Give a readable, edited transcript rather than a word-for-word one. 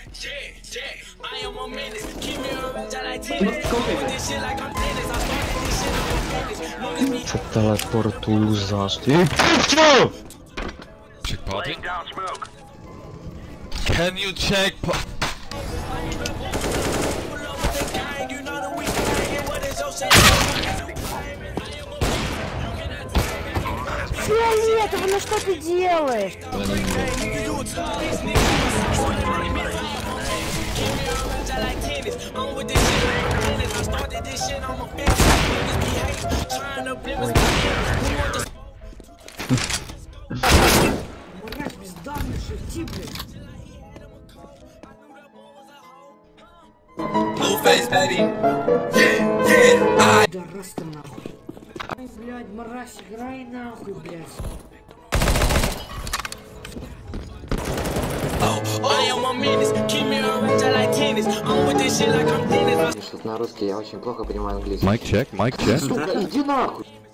Se teleportuju zástupy. Check party. Can you check Фиолетово, ну что ты делаешь? Blueface, baby. Yeah, Да раз ты нахуй. Ай, блядь, мразь, играй нахуй, блядь. Что на русский я очень плохо понимаю английский. Mic check, mic check. Сука, иди нахуй.